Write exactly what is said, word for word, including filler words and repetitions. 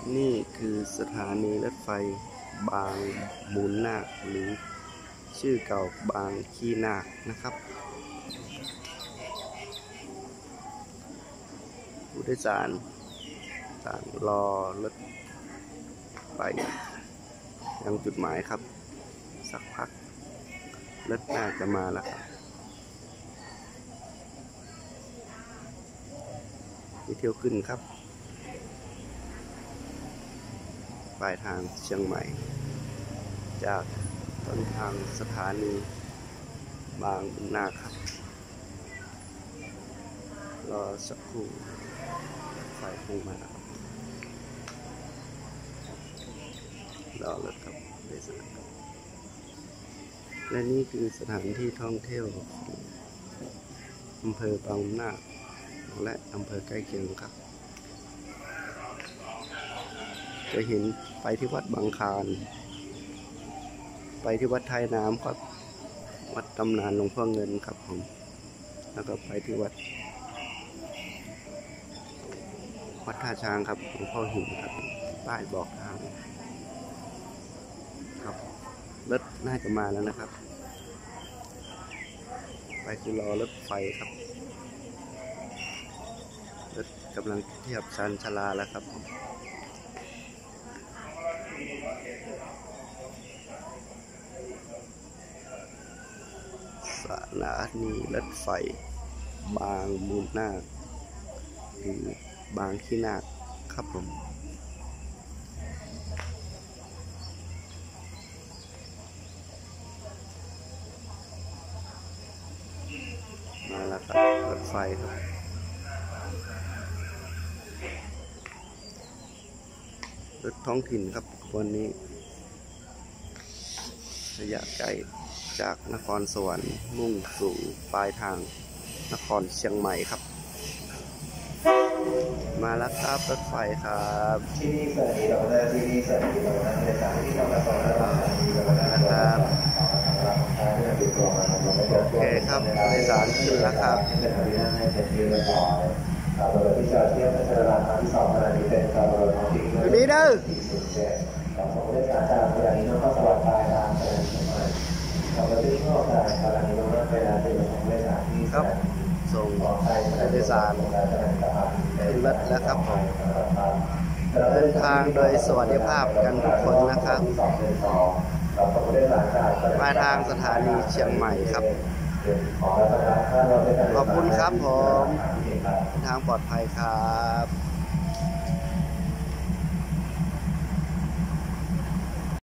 นี่คือสถานีรถไฟบางมูลนาคหรือชื่อเก่าบางขี้นาคนะครับผู้โดยสารต่างรอรถไปยังจุดหมายครับสักพักรถน่าจะมาแล้วครับมีเที่ยวขึ้นครับปลายทางเชียงใหม่จากต้นทางสถานีบางบุญนาคครับรอสักครู่ไฟคงมาครับรอรถครับโดยสารครับและนี่คือสถานที่ท่องเที่ยวของอำเภอบางบุญนาคและอำเภอใกล้เคียงครับจะเห็นไปที่วัดบางคลานไปที่วัดท้ายน้ำครับวัดตำนานหลวงพ่อเงินครับผมแล้วก็ไปที่วัดวัดท่าช้างครับหลวงพ่อหินครับป้ายบอกทางครับรถน่าจะมาแล้วนะครับไปคือรอรถไฟครับรถกำลังเทียบชานชาลาแล้วครับผมสถานีรถไฟบางมูลนาคหรือบางขี้นาคครับผมมาแล้วครับรถไฟครับรถท้องถิ่นครับวันนี้ระยะไกลจากนครสวรรค์มุ่งสู่ปลายทางนครเชียงใหม่ครับมาแล้วครับรถไฟครับที่นี่สถานีเราได้ที่นี่สถานีเราได้ในสถานีเราได้นะครับโอเคครับโดยสารขึ้นแล้วครับอยู่นี่เด้อครับส่งผู้โดยสารขึ้นรถแล้วครับผมเดินทางโดยสวัสดิภาพกันทุกคนนะครับปลายทางสถานีเชียงใหม่ครับขอบคุณครับผมทางปลอดภัยครับ